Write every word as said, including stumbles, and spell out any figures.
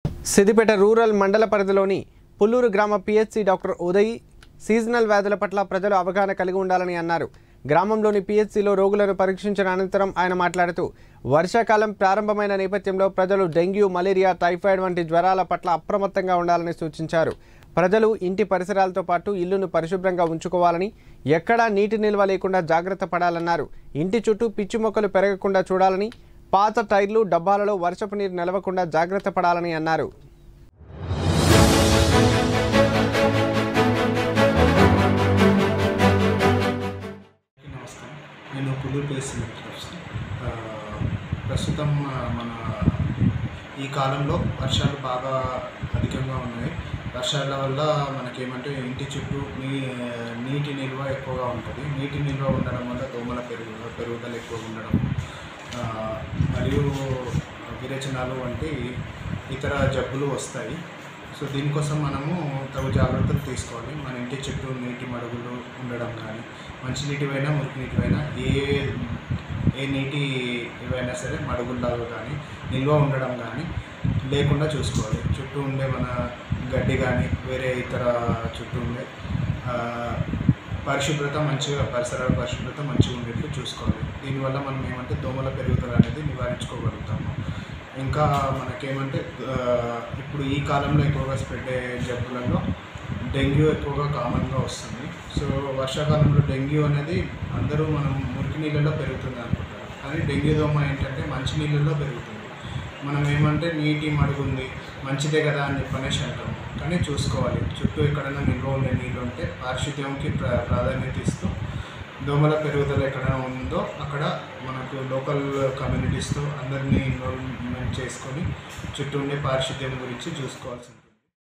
Siddipet rural మండల పరిధిలోని పుల్లూరు గ్రామ పిహెచ్సి డాక్టర్ ఉదయ్ సీజనల్ వ్యాధుల పట్ల ప్రజలు అవగాహన కలిగి ఉండాలని అన్నారు. గ్రామంలోని పిహెచ్సిలో రోగులను పరీక్షించిన అనంతరం ఆయన మాట్లాడుతూ వర్షాకాలం ప్రారంభమైన నేపథ్యంలో ప్రజలు డెంగ్యూ, మలేరియా, టైఫాయిడ్ వంటి జ్వరాల పట్ల అప్రమత్తంగా ఉండాలని సూచించారు. ప్రజలు ఇంటి పరిసరాలతో పాటు ఇల్లును పరిశుభ్రంగా ఉంచుకోవాలని, ఎక్కడా నీటి నిల్వ లేకుండా జాగ్రత్త పడాలన్నారు. ఇంటి చుట్టూ పిచ్చి మొక్కలు పెరగకుండా చూడాలని, పాత టైర్లు, డబ్బాలలో వర్షపు నీరు నిలవకుండా జాగ్రత్త పడాలని అన్నారు. నేను పుల్లూరు పిహెచ్సి ప్రస్తుతం మన ఈ కాలంలో వర్షాలు బాగా అధికంగా ఉన్నాయి. వర్షాల వల్ల మనకేమంటే ఇంటి చుట్టూ నీ నీటి నిల్వ ఎక్కువగా ఉంటుంది. నీటి నిల్వ ఉండడం వల్ల దోమల పెరుగు పెరుగుదల ఎక్కువగా ఉండడం మరియు విరేచనాలు వంటి ఇతర జబ్బులు వస్తాయి. సో దీనికోసం మనము తగు జాగ్రత్తలు తీసుకోవాలి. మన ఇంటి చుట్టూ నీటి మడుగులు ఉండడం కానీ, మంచినీటివైనా మురికినీటివైనా ఏ ఏ నీటి ఏవైనా సరే మడుగుల్లాగా కానీ నిల్వ ఉండడం కానీ లేకుండా చూసుకోవాలి. చుట్టూ ఉండే మన గడ్డి కానీ వేరే ఇతర చుట్టూ ఉండే పరిశుభ్రత మంచిగా పరిసరాల పరిశుభ్రత మంచిగా ఉండేట్లు చూసుకోవాలి. దీనివల్ల మనం ఏమంటే దోమల పెరుగుదల అనేది నివారించుకోగలుగుతాము. ఇంకా మనకేమంటే ఇప్పుడు ఈ కాలంలో ఎక్కువగా స్ప్రెడ్ అయ్యే జబ్బులలో డెంగ్యూ ఎక్కువగా కామన్గా వస్తుంది. సో వర్షాకాలంలో డెంగ్యూ అనేది అందరూ మనం మురికి నీళ్ళలో పెరుగుతుంది అనుకుంటారు, కానీ డెంగ్యూ దోమ ఏంటంటే మంచి నీళ్ళల్లో పెరుగుతుంది. మనం ఏమంటే నీటి మడుగుంది మంచిదే కదా అని చెప్పనేసి అంటాము, కానీ చూసుకోవాలి. చుట్టూ ఎక్కడైనా నిల్వ ఉండే నీళ్ళు ఉంటే పారిశుద్ధ్యంకి ప్ర ప్రాధాన్యత ఇస్తూ దోమల పెరుగుదల ఎక్కడైనా ఉందో అక్కడ మనకు లోకల్ కమ్యూనిటీస్తో అందరినీ ఇన్వాల్వ్మెంట్ చేసుకొని చుట్టూ ఉండే పారిశుద్ధ్యం గురించి చూసుకోవాల్సింది.